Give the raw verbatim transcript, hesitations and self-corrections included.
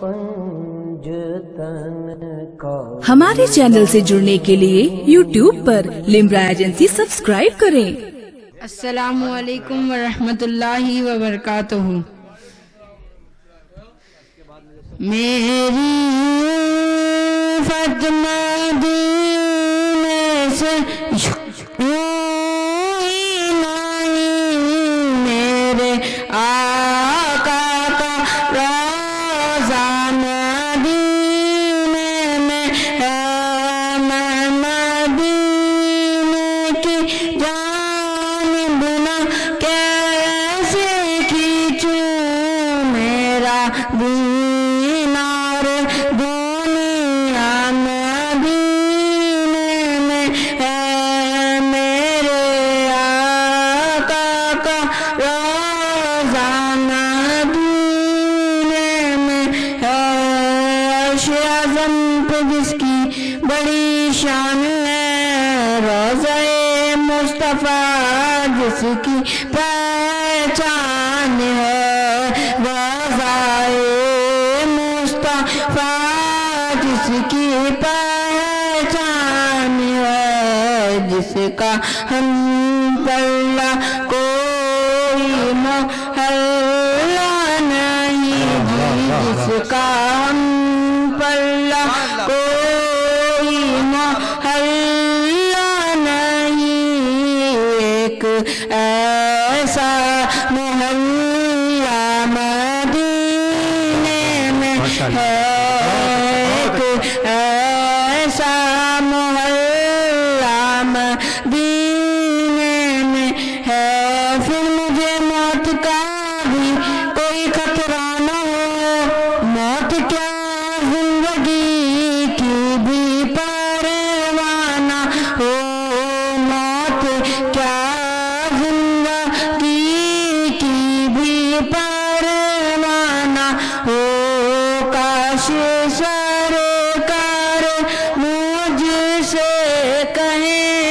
ہمارے چینل سے جڑنے کے لیے یوٹیوب پر لمرا ایجنسی سبسکرائب کریں۔ السلام علیکم ورحمۃ اللہ وبرکاتہ۔ میری فاطمہ مدینے سے میرے آقا کا روضہ مدینے میں ہے، میں مدینے کی جانب نہ کیسے کھینچوں میرا دینار دنیا مدینے میں ہے، میرے آقا کا روضہ مدینے میں ہے۔ عرش اعظم پہ جس کی بڑی شان ہے، روضہ مصطفیٰ جس کی پہچان ہے، روضہ مصطفیٰ جس کی پہچان ہے، جس کا ہم پلہ کوئی محلہ نہیں، جس کا ہم پلہ کوئی محلہ نہیں، ایک ایسا محلہ مدینے میں ہے، ایک ایسا محلہ مدینے میں ہے۔ پھر مجھے موت کا بھی کوئی خطرہ نہ ہو، موت کیا زندگی کی بھی پرواہ نہ ہو، موت کیا زندگی کی بھی پرواہ نہ ہو، کاش سرکار مجھ سے کہیں